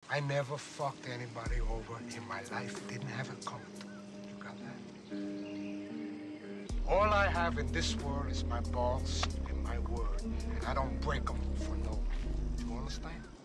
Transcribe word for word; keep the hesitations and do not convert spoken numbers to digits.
I never fucked anybody over in my life. Didn't have it coming. You got that? All I have in this world is my balls and my word. And I don't break them for no one. You understand?